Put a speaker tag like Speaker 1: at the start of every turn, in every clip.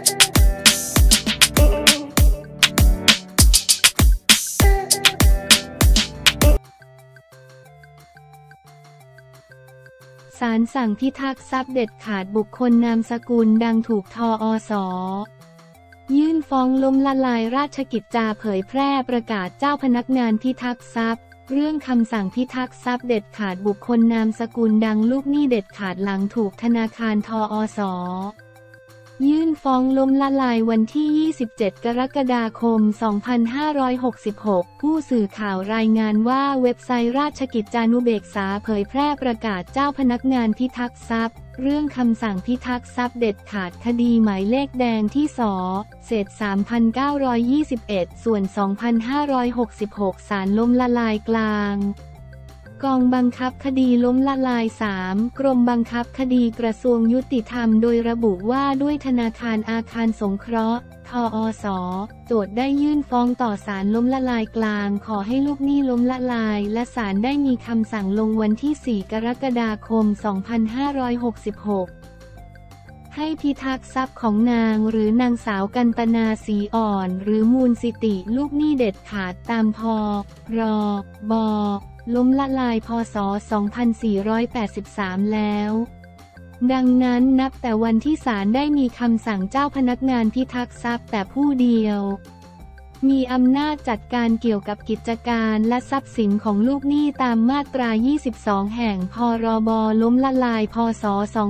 Speaker 1: ศาลสั่งพิทักษ์ทรัพย์เด็ดขาดบุคคลนามสกุลดังถูกทอส.ยื่นฟ้องล้มละลายราชกิจจาเผยแพร่ประกาศเจ้าพนักงานพิทักษ์ทรัพย์เรื่องคำสั่งพิทักษ์ทรัพย์เด็ดขาดบุคคลนามสกุลดังลูกหนี้เด็ดขาดหลังถูกธนาคารทอส.ยื่นฟ้องล้มละลายวันที่ 27 กรกฎาคม 2566 ผู้สื่อข่าวรายงานว่าเว็บไซต์ราชกิจจานุเบกษาเผยแพร่ประกาศเจ้าพนักงานพิทักษ์ทรัพย์เรื่องคำสั่งพิทักษ์ทรัพย์เด็ดขาดคดีหมายเลขแดงที่ส.เศษ 3921 ส่วน 2566 ศาลล้มละลายกลางกองบังคับคดีล้มละลาย 3 กรมบังคับคดีกระทรวงยุติธรรมโดยระบุว่าด้วยธนาคารอาคารสงเคราะห์ทอส.โจทก์ได้ยื่นฟ้องต่อศาลล้มละลายกลางขอให้ลูกหนี้ล้มละลายและศาลได้มีคำสั่งลงวันที่ 4 กรกฎาคม 2566ให้พิทักษ์ทรัพย์ของนางหรือนางสาวกันตนาศรีอ่อนหรือมูลสิติลูกหนี้เด็ดขาดตามพ.ร.บ.ล้มละลายพ.ศ. 2483 แล้วดังนั้นนับแต่วันที่ศาลได้มีคำสั่งเจ้าพนักงานพิทักษ์ทรัพย์แต่ผู้เดียวมีอำนาจจัดการเกี่ยวกับกิจการและทรัพย์สินของลูกหนี้ตามมาตรา 22 แห่งพ.ร.บ.ล้มละลายพ.ศ.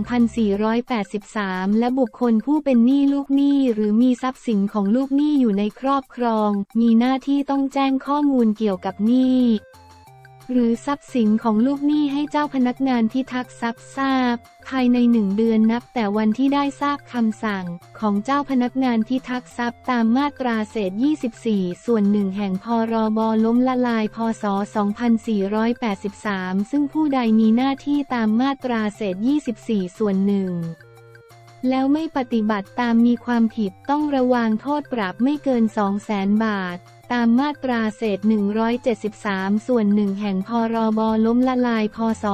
Speaker 1: 2483 และบุคคลผู้เป็นหนี้ลูกหนี้หรือมีทรัพย์สินของลูกหนี้อยู่ในครอบครองมีหน้าที่ต้องแจ้งข้อมูลเกี่ยวกับหนี้หรือทรัพย์สินของลูกหนี้ให้เจ้าพนักงานพิทักษ์ทรัพย์ทราบภายใน1 เดือนนับแต่วันที่ได้ทราบคำสั่งของเจ้าพนักงานพิทักษ์ทรัพย์ตามมาตราเศษ 24 ส่วน 1 แห่งพ.ร.บ.ล้มละลายพ.ศ. 2483 ซึ่งผู้ใดมีหน้าที่ตามมาตราเศษ 24 ส่วน 1แล้วไม่ปฏิบัติตามมีความผิดต้องระวางโทษปรับไม่เกิน 200,000 บาทตามมาตราเศษ 173 ส่วน 1 แห่งพ.ร.บ.ล้มละลายพ.ศ.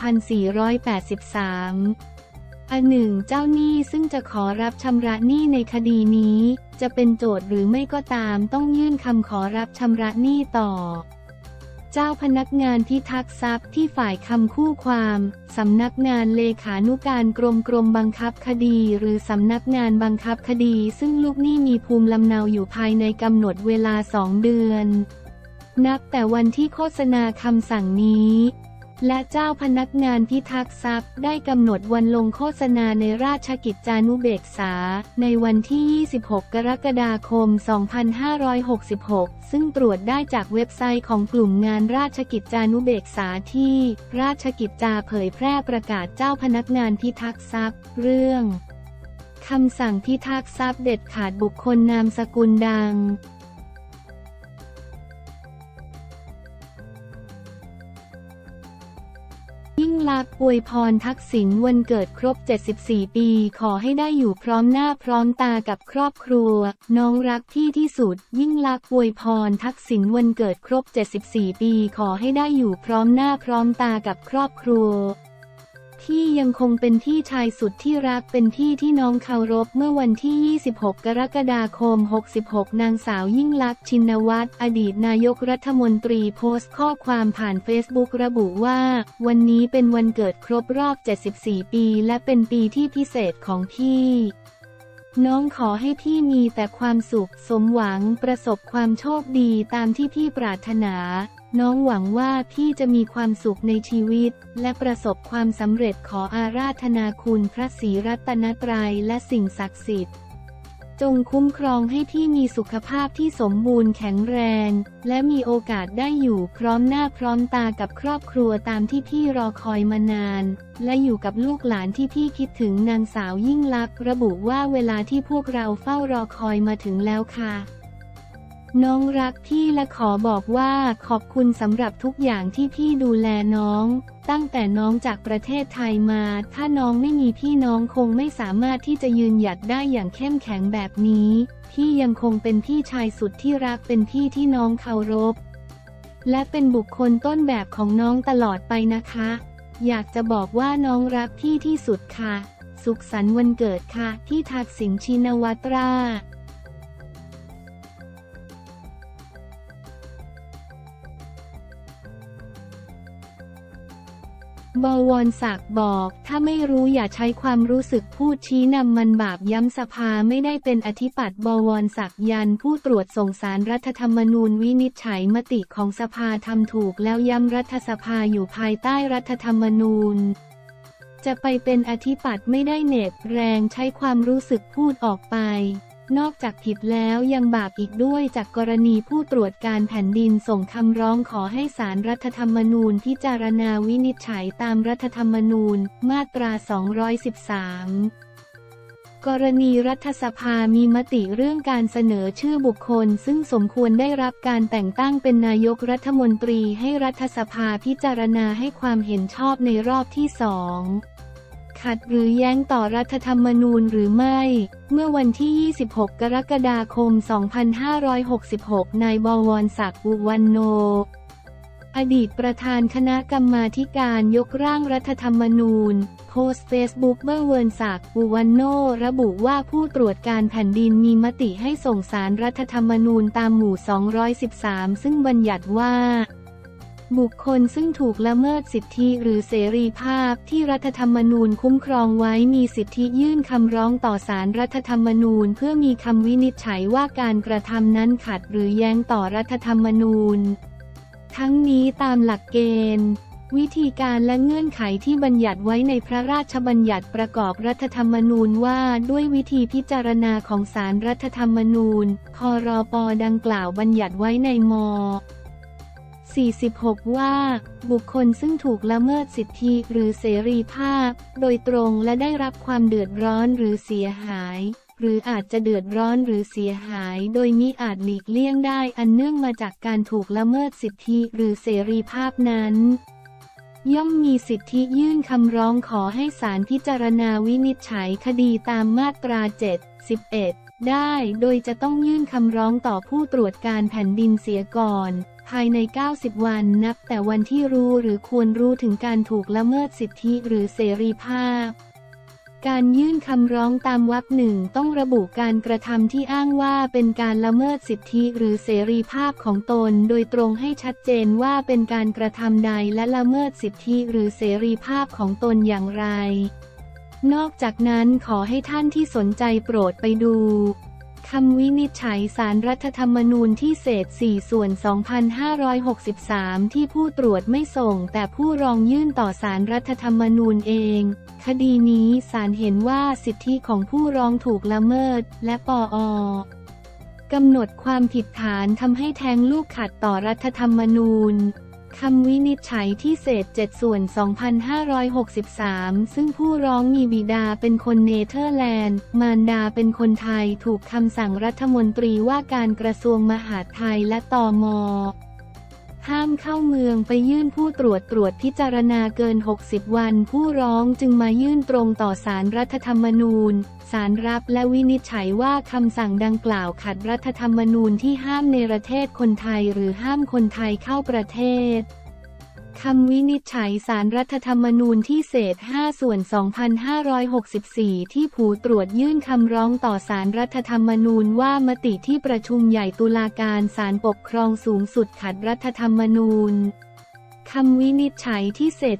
Speaker 1: 2483 1. เจ้าหนี้ซึ่งจะขอรับชำระหนี้ในคดีนี้จะเป็นโจทก์หรือไม่ก็ตามต้องยื่นคำขอรับชำระหนี้ต่อเจ้าพนักงานพิทักษ์ทรัพย์ที่ฝ่ายคำคู่ความสำนักงานเลขานุการกรมบังคับคดีหรือสำนักงานบังคับคดีซึ่งลูกหนี้มีภูมิลำเนาอยู่ภายในกำหนดเวลา 2 เดือนนับแต่วันที่โฆษณาคำสั่งนี้และเจ้าพนักงานพิทักษ์ทรัพย์ได้กำหนดวันลงโฆษณาในราชกิจจานุเบกษาในวันที่ 26 กรกฎาคม 2566 ซึ่งตรวจได้จากเว็บไซต์ของกลุ่มงานราชกิจจานุเบกษาที่ราชกิจจาเผยแพร่ประกาศเจ้าพนักงานพิทักษ์ทรัพย์เรื่องคำสั่งพิทักษ์ทรัพย์เด็ดขาดบุคคลนามสกุลดังยิ่งลักษณ์อวยพรทักษิณวันเกิดครบ 74 ปีขอให้ได้อยู่พร้อมหน้าพร้อมตากับครอบครัวน้องรักพี่ที่สุดยิ่งลักษณ์อวยพรทักษิณวันเกิดครบ 74 ปีขอให้ได้อยู่พร้อมหน้าพร้อมตากับครอบครัวพี่ยังคงเป็นพี่ชายสุดที่รักเป็นพี่ที่น้องเคารพเมื่อวันที่ 26 กรกฎาคม 66 นางสาวยิ่งลักษณ์ชินวัตรอดีตนายกรัฐมนตรีโพสต์ข้อความผ่านเฟซบุ๊กระบุว่าวันนี้เป็นวันเกิดครบรอบ 74 ปีและเป็นปีที่พิเศษของพี่น้องขอให้พี่มีแต่ความสุขสมหวังประสบความโชคดีตามที่พี่ปรารถนาน้องหวังว่าพี่จะมีความสุขในชีวิตและประสบความสำเร็จขออาราธนาคุณพระศรีรัตนตรัยและสิ่งศักดิ์สิทธิ์จงคุ้มครองให้พี่มีสุขภาพที่สมบูรณ์แข็งแรงและมีโอกาสได้อยู่พร้อมหน้าพร้อมตากับครอบครัวตามที่พี่รอคอยมานานและอยู่กับลูกหลานที่พี่คิดถึงนางสาวยิ่งลักษณ์ระบุว่าเวลาที่พวกเราเฝ้ารอคอยมาถึงแล้วค่ะน้องรักพี่และขอบอกว่าขอบคุณสำหรับทุกอย่างที่พี่ดูแลน้องตั้งแต่น้องจากประเทศไทยมาถ้าน้องไม่มีพี่น้องคงไม่สามารถที่จะยืนหยัดได้อย่างเข้มแข็งแบบนี้พี่ยังคงเป็นพี่ชายสุดที่รักเป็นพี่ที่น้องเคารพและเป็นบุคคลต้นแบบของน้องตลอดไปนะคะอยากจะบอกว่าน้องรักพี่ที่สุดค่ะสุขสันต์วันเกิดค่ะที่ทักษิณชินวัตราบวรศักดิ์บอกถ้าไม่รู้อย่าใช้ความรู้สึกพูดชี้นำมันบาปย้ำสภาไม่ได้เป็นอธิปัตย์บวรศักดิ์ยันผู้ตรวจส่งสารรัฐธรรมนูญวินิจฉัยมติของสภาทำถูกแล้วย้ำรัฐสภาอยู่ภายใต้รัฐธรรมนูญจะไปเป็นอธิปัตย์ไม่ได้เหน็บแรงใช้ความรู้สึกพูดออกไปนอกจากผิดแล้วยังบาปอีกด้วยจากกรณีผู้ตรวจการแผ่นดินส่งคำร้องขอให้ศาลรัฐธรรมนูญพิจารณาวินิจฉัยตามรัฐธรรมนูญมาตรา 213 กรณีรัฐสภามีมติเรื่องการเสนอชื่อบุคคลซึ่งสมควรได้รับการแต่งตั้งเป็นนายกรัฐมนตรีให้รัฐสภาพิจารณาให้ความเห็นชอบในรอบที่ 2ขัดหรือแย้งต่อรัฐธรรมนูญหรือไม่เมื่อวันที่ 26 กรกฎาคม 2566 นายบวรศักดิ์ อุวันโนอดีตประธานคณะกรรมาธิการยกร่างรัฐธรรมนูญโพสต์เฟซบุ๊กบวรศักดิ์ อุวันโนระบุว่าผู้ตรวจการแผ่นดินมีมติให้ส่งสารรัฐธรรมนูญตามหมู่ 213 ซึ่งบัญญัติว่าบุคคลซึ่งถูกละเมิดสิทธิหรือเสรีภาพที่รัฐธรรมนูญคุ้มครองไว้มีสิทธิยื่นคำร้องต่อศาลรัฐธรรมนูญเพื่อมีคำวินิจฉัยว่าการกระทำนั้นขัดหรือแย้งต่อรัฐธรรมนูญทั้งนี้ตามหลักเกณฑ์วิธีการและเงื่อนไขที่บัญญัติไว้ในพระราชบัญญัติประกอบรัฐธรรมนูญว่าด้วยวิธีพิจารณาของศาลรัฐธรรมนูญครป.ดังกล่าวบัญญัติไว้ในม46 ว่าบุคคลซึ่งถูกละเมิดสิทธิหรือเสรีภาพโดยตรงและได้รับความเดือดร้อนหรือเสียหายหรืออาจจะเดือดร้อนหรือเสียหายโดยมิอาจหลีกเลี่ยงได้อันเนื่องมาจากการถูกละเมิดสิทธิหรือเสรีภาพนั้นย่อมมีสิทธิยื่นคำร้องขอให้ศาลพิจารณาวินิจฉัยคดีตามมาตรา 7-11 ได้โดยจะต้องยื่นคำร้องต่อผู้ตรวจการแผ่นดินเสียก่อนภายใน 90 วันนับแต่วันที่รู้หรือควรรู้ถึงการถูกละเมิดสิทธิหรือเสรีภาพการยื่นคำร้องตามวรรคหนึ่งต้องระบุการกระทำที่อ้างว่าเป็นการละเมิดสิทธิหรือเสรีภาพของตนโดยตรงให้ชัดเจนว่าเป็นการกระทำใดและละเมิดสิทธิหรือเสรีภาพของตนอย่างไรนอกจากนั้นขอให้ท่านที่สนใจโปรดไปดูคำวินิจฉัยศาลรัฐธรรมนูญที่เศษ 4/2563 ที่ผู้ตรวจไม่ส่งแต่ผู้ร้องยื่นต่อศาลรัฐธรรมนูญเองคดีนี้ศาลเห็นว่าสิทธิของผู้ร้องถูกละเมิดและปอกำหนดความผิดฐานทำให้แท้งลูกขัดต่อรัฐธรรมนูญคำวินิจฉัยที่เศษ 7/2563 ซึ่งผู้ร้องมีบิดาเป็นคนเนเธอร์แลนด์มารดาเป็นคนไทยถูกคำสั่งรัฐมนตรีว่าการกระทรวงมหาดไทยและตม.ห้ามเข้าเมืองไปยื่นผู้ตรวจพิจารณาเกิน 60 วันผู้ร้องจึงมายื่นตรงต่อศาลรัฐธรรมนูญศาลรับและวินิจฉัยว่าคำสั่งดังกล่าวขัดรัฐธรรมนูญที่ห้ามเนรเทศคนไทยหรือห้ามคนไทยเข้าประเทศคำวินิจฉัยศาลรัฐธรรมนูญที่เศษ 5/2564 ที่ผู้ตรวจยื่นคำร้องต่อศาลรัฐธรรมนูญว่ามติที่ประชุมใหญ่ตุลาการศาลปกครองสูงสุดขัดรัฐธรรมนูญคำวินิจฉัยที่เศษ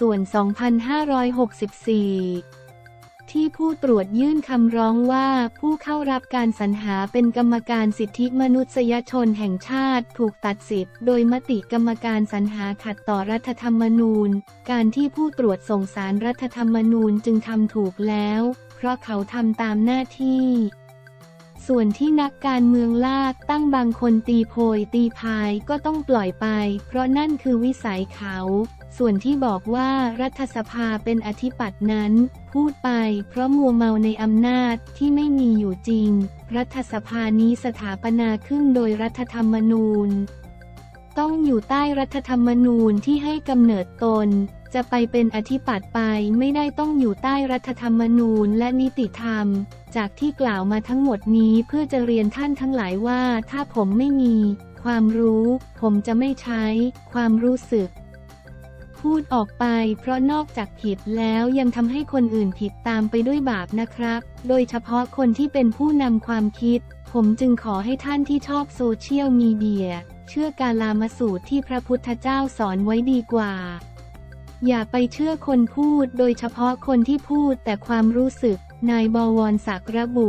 Speaker 1: 7/2564 ที่ผู้ตรวจยื่นคำร้องว่าผู้เข้ารับการสรรหาเป็นกรรมการสิทธิมนุษยชนแห่งชาติถูกตัดสิทธิ์โดยมติกรรมการสรรหาขัดต่อรัฐธรรมนูญการที่ผู้ตรวจส่งสารรัฐธรรมนูญจึงทำถูกแล้วเพราะเขาทำตามหน้าที่ส่วนที่นักการเมืองลากตั้งบางคนตีโพยตีพายก็ต้องปล่อยไปเพราะนั่นคือวิสัยเขาส่วนที่บอกว่ารัฐสภาเป็นอธิปัตย์นั้นพูดไปเพราะมัวเมาในอำนาจที่ไม่มีอยู่จริงรัฐสภานี้สถาปนาขึ้นโดยรัฐธรรมนูญต้องอยู่ใต้รัฐธรรมนูญที่ให้กำเนิดตนจะไปเป็นอธิปัตย์ไปไม่ได้ต้องอยู่ใต้รัฐธรรมนูญและนิติธรรมจากที่กล่าวมาทั้งหมดนี้เพื่อจะเรียนท่านทั้งหลายว่าถ้าผมไม่มีความรู้ผมจะไม่ใช้ความรู้สึกพูดออกไปเพราะนอกจากผิดแล้วยังทำให้คนอื่นผิดตามไปด้วยบาปนะครับโดยเฉพาะคนที่เป็นผู้นำความคิดผมจึงขอให้ท่านที่ชอบโซเชียลมีเดียเชื่อกาลามสูตรที่พระพุทธเจ้าสอนไว้ดีกว่าอย่าไปเชื่อคนพูดโดยเฉพาะคนที่พูดแต่ความรู้สึกนายบวรศักดิ์ระบุ